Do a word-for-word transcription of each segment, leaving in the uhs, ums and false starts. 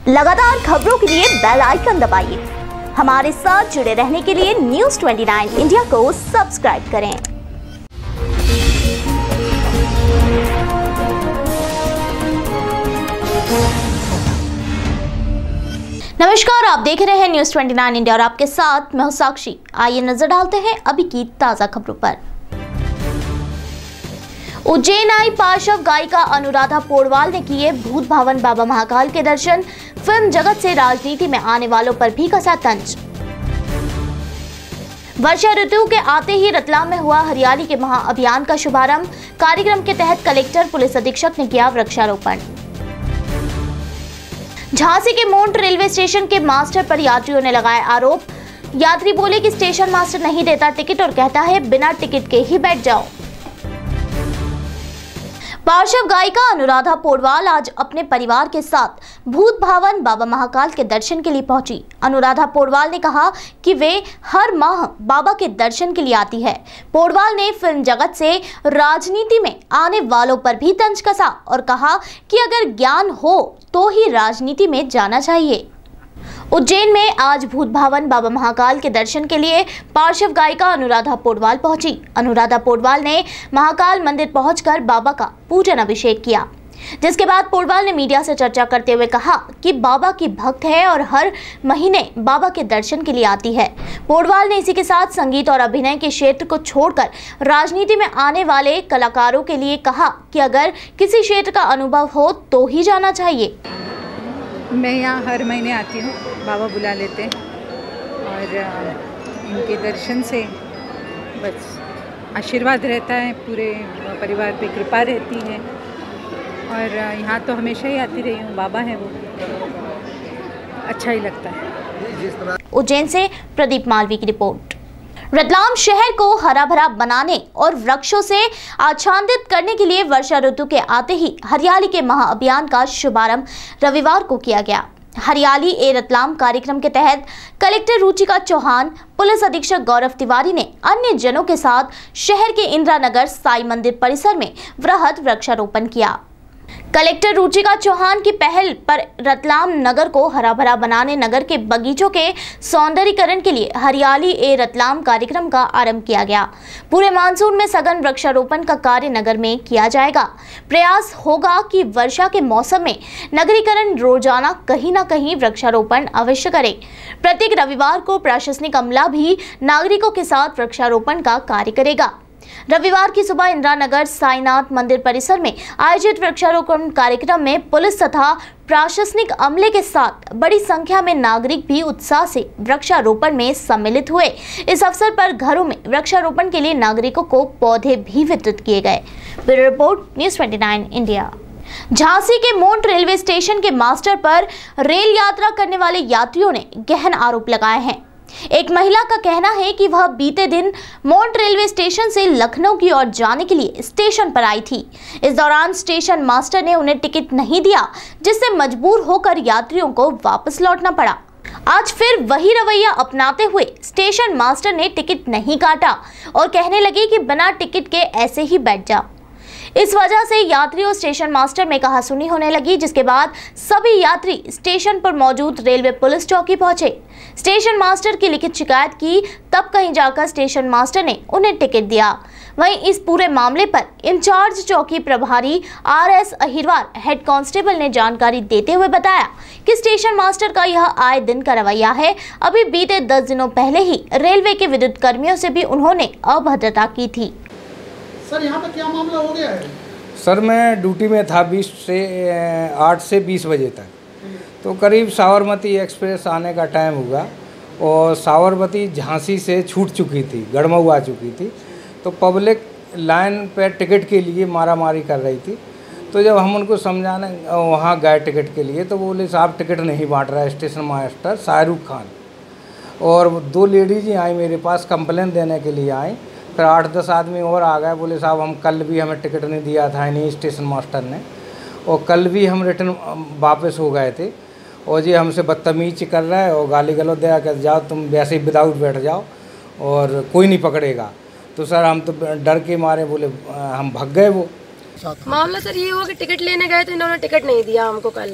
लगातार खबरों के लिए बेल आइकन दबाइए। हमारे साथ जुड़े रहने के लिए न्यूज़ उनतीस इंडिया को सब्सक्राइब करें। नमस्कार, आप देख रहे हैं न्यूज़ उनतीस इंडिया और आपके साथ मैं हूं साक्षी। आइए नजर डालते हैं अभी की ताजा खबरों पर। उज्जैन आई पार्श्व गायिका अनुराधा पौडवाल ने किए भूत भावन बाबा महाकाल के दर्शन। फिल्म जगत से राजनीति में आने वालों पर भी कसा तंज। वर्षा ऋतु के आते ही रतलाम में हुआ हरियाली के महाअभियान का शुभारंभ। कार्यक्रम के तहत कलेक्टर पुलिस अधीक्षक ने किया वृक्षारोपण। झांसी के मोंट रेलवे स्टेशन के मास्टर पर यात्रियों ने लगाया आरोप। यात्री बोले कि स्टेशन मास्टर नहीं देता टिकट और कहता है बिना टिकट के ही बैठ जाओ। पार्श्व गायिका अनुराधा पौडवाल आज अपने परिवार के साथ भूत भावन बाबा महाकाल के दर्शन के लिए पहुंची। अनुराधा पौडवाल ने कहा कि वे हर माह बाबा के दर्शन के लिए आती है। पौडवाल ने फिल्म जगत से राजनीति में आने वालों पर भी तंज कसा और कहा कि अगर ज्ञान हो तो ही राजनीति में जाना चाहिए। उज्जैन में आज भूत भावन बाबा महाकाल के दर्शन के लिए पार्श्व गायिका अनुराधा पौडवाल पहुंची। अनुराधा पौडवाल ने महाकाल मंदिर पहुंचकर बाबा का पूजन अभिषेक किया, जिसके बाद पौडवाल ने मीडिया से चर्चा करते हुए कहा कि बाबा की भक्त है और हर महीने बाबा के दर्शन के लिए आती है। पौडवाल ने इसी के साथ संगीत और अभिनय के क्षेत्र को छोड़कर राजनीति में आने वाले कलाकारों के लिए कहा कि अगर किसी क्षेत्र का अनुभव हो तो ही जाना चाहिए। मैं यहाँ हर महीने आती हूँ, बाबा बुला लेते हैं और इनके दर्शन से बस आशीर्वाद रहता है, पूरे परिवार पे कृपा रहती है और यहाँ तो हमेशा ही आती रही हूँ। बाबा है वो, अच्छा ही लगता है। उज्जैन से प्रदीप मालवी की रिपोर्ट। रतलाम शहर को हरा भरा बनाने और वृक्षों से आच्छादित करने के लिए वर्षा ऋतु के आते ही हरियाली के महाअभियान का शुभारंभ रविवार को किया गया। हरियाली ए रतलाम कार्यक्रम के तहत कलेक्टर रुचिका चौहान, पुलिस अधीक्षक गौरव तिवारी ने अन्य जनों के साथ शहर के इंदिरा नगर साई मंदिर परिसर में वृहद वृक्षारोपण किया। कलेक्टर रुचिका चौहान की पहल पर रतलाम नगर को हरा भरा बनाने नगर के बगीचों के सौंदर्यीकरण के लिए हरियाली ए रतलाम कार्यक्रम का आरंभ किया गया। पूरे मानसून में सघन वृक्षारोपण का कार्य नगर में किया जाएगा। प्रयास होगा कि वर्षा के मौसम में नगरीकरण रोजाना कहीं न कहीं वृक्षारोपण अवश्य करे। प्रत्येक रविवार को प्रशासनिक अमला भी नागरिकों के साथ वृक्षारोपण का कार्य करेगा। रविवार की सुबह इंदिरा नगर साईनाथ मंदिर परिसर में आयोजित वृक्षारोपण कार्यक्रम में पुलिस तथा प्रशासनिक अमले के साथ बड़ी संख्या में नागरिक भी उत्साह से वृक्षारोपण में सम्मिलित हुए। इस अवसर पर घरों में वृक्षारोपण के लिए नागरिकों को पौधे भी वितरित किए गए। ब्यूरो रिपोर्ट न्यूज़ उनतीस इंडिया। झांसी के मोंट रेलवे स्टेशन के मास्टर पर रेल यात्रा करने वाले यात्रियों ने गहन आरोप लगाए हैं। एक महिला का कहना है कि वह बीते दिन मोंट रेलवे स्टेशन से लखनऊ की ओर जाने के लिए स्टेशन पर आई थी। इस दौरान स्टेशन मास्टर ने उन्हें टिकट नहीं दिया, जिससे मजबूर होकर यात्रियों को वापस लौटना पड़ा। आज फिर वही रवैया अपनाते हुए स्टेशन मास्टर ने टिकट नहीं काटा और कहने लगे कि बिना टिकट के ऐसे ही बैठ जाओ। इस वजह से यात्रियों स्टेशन मास्टर में कहासुनी होने लगी, जिसके बाद सभी यात्री स्टेशन पर मौजूद रेलवे पुलिस चौकी पहुंचे। स्टेशन मास्टर की लिखित शिकायत की, तब कहीं जाकर स्टेशन मास्टर ने उन्हें टिकट दिया। वहीं इस पूरे मामले पर इंचार्ज चौकी प्रभारी R S Ahirwar head constable ने जानकारी देते हुए बताया कि स्टेशन मास्टर का यह आए दिन का रवैया है। अभी बीते दस दिनों पहले ही रेलवे के विद्युत कर्मियों से भी उन्होंने अभद्रता की थी। सर, यहाँ पर क्या मामला हो गया है? सर, मैं ड्यूटी में था बीस से आठ से बीस बजे तक, तो करीब साबरमती एक्सप्रेस आने का टाइम हुआ और साबरमती झांसी से छूट चुकी थी, गड़मऊ आ चुकी थी। तो पब्लिक लाइन पे टिकट के लिए मारा मारी कर रही थी। तो जब हम उनको समझाने वहाँ गए टिकट के लिए, तो बोले साहब टिकट नहीं बांट रहा है स्टेशन मास्टर शाहरुख खान। और दो लेडीज ही आई मेरे पास, कंप्लेन देने के लिए आई। फिर आठ दस आदमी और आ गए, बोले साहब हम कल भी हमें टिकट नहीं दिया था नहीं स्टेशन मास्टर ने, और कल भी हम रिटर्न वापस हो गए थे और जी हमसे बदतमीज कर रहा है और गाली गलौज दे कर जाओ तुम वैसे ही विदाउट बैठ जाओ और कोई नहीं पकड़ेगा। तो सर हम तो डर के मारे बोले हम भाग गए। वो मामला सर ये हुआ कि टिकट लेने गए तो इन्होंने टिकट नहीं दिया हमको कल,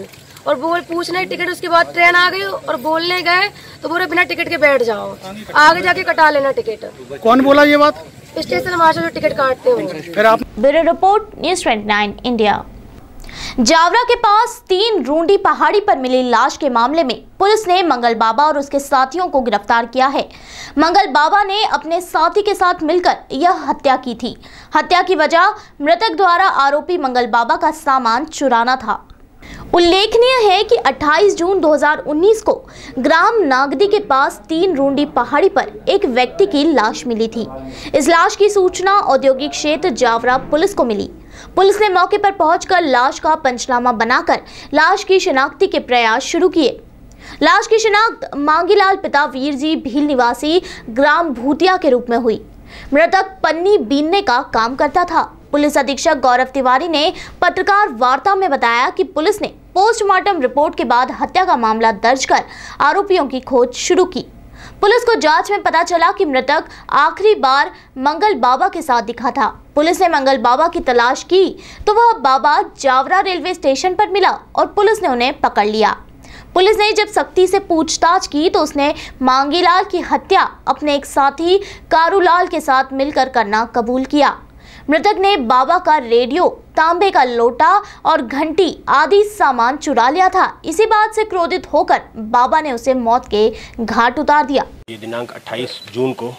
और बोल पूछने टिकट, उसके बाद ट्रेन आ गई और बोलने गए तो बोले बिना टिकट के बैठ जाओ, आगे जाके कटा लेना टिकट। कौन बोला ये बात? स्टेशन मास्टर जो टिकट काटते हो। फिर आप ब्यूरो रिपोर्ट न्यूज़ उनतीस इंडिया। जावरा के पास तीन रूंडी पहाड़ी पर मिली लाश के मामले में पुलिस ने मंगल बाबा और उसके साथियों को गिरफ्तार किया है। मंगल बाबा ने अपने साथी के साथ मिलकर यह हत्या की थी। हत्या की वजह मृतक द्वारा आरोपी मंगल बाबा का सामान चुराना था। उल्लेखनीय है कि अट्ठाईस जून दो हज़ार उन्नीस को ग्राम नागदी के पास तीन रूंडी पहाड़ी पर एक व्यक्ति की लाश मिली थी। इस लाश की सूचना औद्योगिक क्षेत्र जावरा पुलिस को मिली। पुलिस ने मौके पर पहुंचकर लाश का पंचनामा बनाकर लाश की शिनाख्ती के प्रयास शुरू किए। लाश की शिनाख्त मांगीलाल पिता वीरजी भील निवासी ग्राम भूतिया के रूप में हुई। मृतक पन्नी बीनने का काम करता था। पुलिस अधीक्षक गौरव तिवारी ने पत्रकार वार्ता में बताया कि पुलिस ने पोस्टमार्टम रिपोर्ट के बाद हत्या का मामला दर्ज कर आरोपियों की खोज शुरू की। पुलिस को जांच में पता चला कि मृतक आखिरी बार मंगल बाबा के साथ दिखा था। पुलिस ने मंगल बाबा की तलाश की तो वह बाबा जावरा रेलवे स्टेशन पर मिला और पुलिस ने उन्हें पकड़ लिया। पुलिस ने जब सख्ती से पूछताछ की तो उसने मांगीलाल की हत्या अपने एक साथी कारूलाल के साथ मिलकर करना कबूल किया। मृतक ने बाबा का रेडियो, तांबे का लोटा और घंटी आदि सामान चुरा लिया था। इसी बात से क्रोधित होकर बाबा ने उसे मौत के घाट उतार दिया। ये दिनांक अट्ठाईस जून को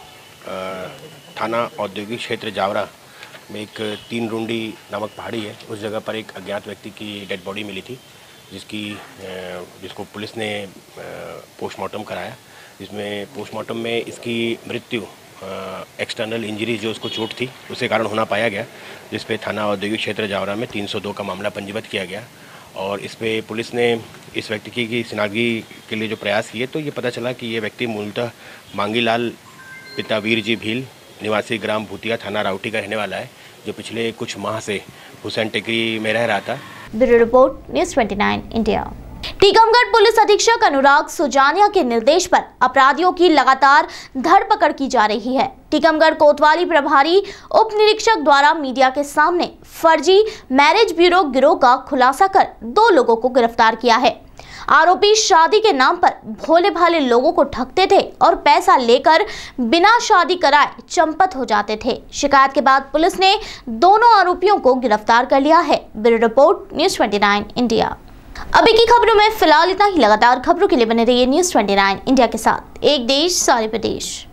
थाना औद्योगिक क्षेत्र जावरा में एक तीन रूंडी नामक पहाड़ी है, उस जगह पर एक अज्ञात व्यक्ति की डेड बॉडी मिली थी, जिसकी जिसको पुलिस ने पोस्टमार्टम कराया, जिसमें पोस्टमार्टम में इसकी मृत्यु एक्सटर्नल इंजरी जो उसको चोट थी उसके कारण होना पाया गया, जिस पे थाना औद्योगिक क्षेत्र जावरा में तीन सौ दो का मामला पंजीबद्ध किया गया। और इस पे पुलिस ने इस व्यक्ति की, की शिनाख्ती के लिए जो प्रयास किए तो ये पता चला कि ये व्यक्ति मूलतः मांगीलाल पिता वीरजी भील निवासी ग्राम भूतिया थाना राउटी का रहने वाला है, जो पिछले कुछ माह से हुसैन टेकरी में रह रहा था। ब्यूरो रिपोर्ट न्यूज़ उनतीस इंडिया। टीकमगढ़ पुलिस अधीक्षक अनुराग सुजानिया के निर्देश पर अपराधियों की लगातार धरपकड़ की जा रही है। टीकमगढ़ कोतवाली प्रभारी उप निरीक्षक द्वारा मीडिया के सामने फर्जी मैरिज ब्यूरो गिरोह का खुलासा कर दो लोगों को गिरफ्तार किया है। आरोपी शादी के नाम पर भोले भाले लोगों को ठगते थे और पैसा लेकर बिना शादी कराए चंपत हो जाते थे। शिकायत के बाद पुलिस ने दोनों आरोपियों को गिरफ्तार कर लिया है। ब्यूरो रिपोर्ट न्यूज़ उनतीस इंडिया। अभी की खबरों में फिलहाल इतना ही। लगातार खबरों के लिए बने रहिए न्यूज़ उनतीस इंडिया के साथ। एक देश सारे प्रदेश।